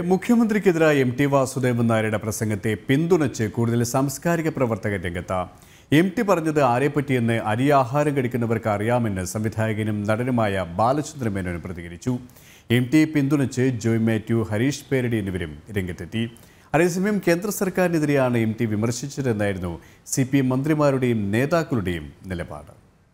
മുഖ്യമന്ത്രിക്കെതിരായ എം.ടി. വാസുദേവൻ നായരുടെ പ്രസംഗത്തെ പിന്തുണച്ച് കൂടുതൽ സാംസ്കാരിക പ്രവർത്തകർ രംഗത്ത്. എം.ടി. പറഞ്ഞത് ആരെപ്പറ്റിയെന്ന് അരിയ ആഹാരം കഴിക്കുന്നവർക്ക് അറിയാമെന്ന് സംവിധായകനും നടനുമായ ബാലചന്ദ്രൻ മേനോൻ പ്രതികരിച്ചു. എം.ടി. പിന്തുണച്ച് ജോയ് മാത്യു, ഹരീഷ് പേരടി എന്നിവരും രംഗത്തെത്തി. അതേസമയം കേന്ദ്ര സർക്കാരിനെതിരെയാണ് എം.ടി. വിമർശിച്ചതെന്നായിരുന്നു CPM മന്ത്രിമാരുടെയും നേതാക്കളുടെയും നിലപാട്.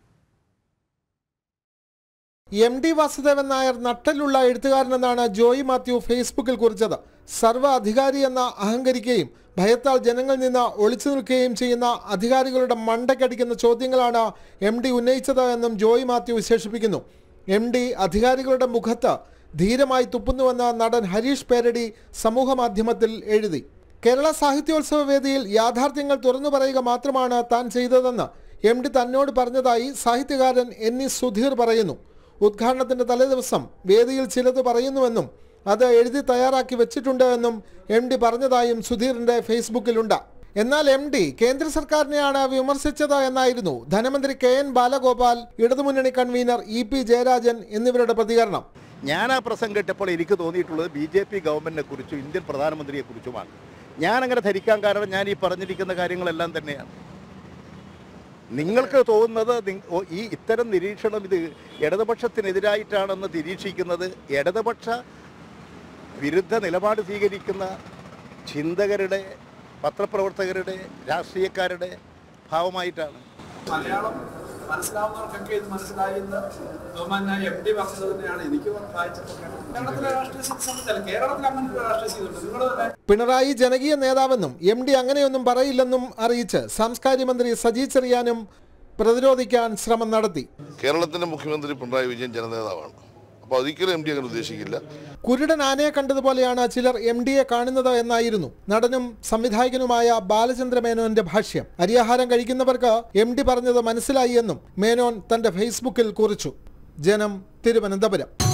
എം.ടി. വാസുദേവൻ നായർ നട്ടലുള്ള എഴുത്തുകാരനെന്നാണ് ജോയ് മാത്യു ഫേസ്ബുക്കിൽ കുറിച്ചത്. സർവ്വ അധികാരി എന്ന അഹങ്കരിക്കുകയും ഭയത്താൽ ജനങ്ങളിൽ നിന്ന് ഒളിച്ചു നിൽക്കുകയും ചെയ്യുന്ന അധികാരികളുടെ മണ്ടയ്ക്കടിക്കുന്ന ചോദ്യങ്ങളാണ് എം.ടി. ഉന്നയിച്ചത് എന്നും ജോയ് മാത്യു വിശേഷിപ്പിക്കുന്നു. എം.ടി. അധികാരികളുടെ മുഖത്ത് ധീരമായി തുപ്പുന്നുവെന്ന് നടൻ ഹരീഷ് പേരടി സമൂഹ മാധ്യമത്തിൽ എഴുതി. കേരള സാഹിത്യോത്സവ വേദിയിൽ യാഥാർത്ഥ്യങ്ങൾ തുറന്നു പറയുക മാത്രമാണ് താൻ ചെയ്തതെന്ന് എം.ടി. തന്നോട് പറഞ്ഞതായി സാഹിത്യകാരൻ N.E. സുധീർ പറയുന്നു. ഉദ്ഘാടനത്തിന്റെ തലേദിവസം വേദിയിൽ ചിലത് പറയുന്നുവെന്നും അത് എഴുതി തയ്യാറാക്കി വെച്ചിട്ടുണ്ട് എന്നും എം.ടി. പറഞ്ഞതായും സുധീറിന്റെ ഫേസ്ബുക്കിലുണ്ട്. എന്നാൽ എം.ടി. കേന്ദ്ര സർക്കാരിനെയാണ് വിമർശിച്ചത് എന്നായിരുന്നു ധനമന്ത്രി K.N. ബാലഗോപാൽ, ഇടതുമുന്നണി കൺവീനർ E.P. ജയരാജൻ എന്നിവരുടെ പ്രതികരണം. ഞാൻ ആ പ്രസംഗം കേട്ടപ്പോൾ എനിക്ക് തോന്നിയിട്ടുള്ളത് BJP ഗവൺമെന്റിനെ കുറിച്ചും ഇന്ത്യൻ പ്രധാനമന്ത്രിയെ കുറിച്ചുമാണ്. ഞാൻ അങ്ങനെ ധരിക്കാൻ കാരണം ഞാൻ ഈ പറഞ്ഞിരിക്കുന്ന കാര്യങ്ങളെല്ലാം തന്നെയാണ്. നിങ്ങൾക്ക് തോന്നുന്നത് ഈ ഇത്തരം നിരീക്ഷണം ഇത് ഇടതുപക്ഷത്തിനെതിരായിട്ടാണെന്ന് നിരീക്ഷിക്കുന്നത് ഇടതുപക്ഷ വിരുദ്ധ നിലപാട് സ്വീകരിക്കുന്ന ചിന്തകരുടെ, പത്രപ്രവർത്തകരുടെ, രാഷ്ട്രീയക്കാരുടെ ഭാവമായിട്ടാണ്. മലയാളം മനസ്സിലാവുന്നവർക്കൊക്കെ ഇത് മനസ്സിലായെന്ന് ബഹുമാനായ എം.ടി. വാസുദേവനെയാണ് എനിക്ക് വായിച്ചപ്പോൾ. കേരളത്തിലെ രാഷ്ട്രീയ സംബന്ധിച്ചാൽ കേരളത്തിൽ അങ്ങനെ രാഷ്ട്രീയ നിങ്ങൾ പിണറായി ജനകീയ നേതാവെന്നും എം.ടി. അങ്ങനെയൊന്നും പറയില്ലെന്നും അറിയിച്ച് സാംസ്കാരിക മന്ത്രി സജി ചെറിയാനും പ്രതിരോധിക്കാൻ ശ്രമം നടത്തി. കേരളത്തിന്റെ മുഖ്യമന്ത്രി പിണറായി വിജയൻ ജനനേതാവാണ്. അപ്പോൾ ഒരിക്കലും എം.ടി. അങ്ങനെ ഉദ്ദേശിക്കില്ല. കുരുടൻ ആനയെ കണ്ടതുപോലെയാണ് ചിലർ എം.ടിയെ കാണുന്നത് എന്നായിരുന്നു നടനും സംവിധായകനുമായ ബാലചന്ദ്ര മേനോന്റെ ഭാഷ്യം. അരിയാഹാരം കഴിക്കുന്നവർക്ക് എം.ടി. പറഞ്ഞത് മനസ്സിലായി എന്നും മേനോൻ തന്റെ ഫേസ്ബുക്കിൽ കുറിച്ചു. ജനം, തിരുവനന്തപുരം.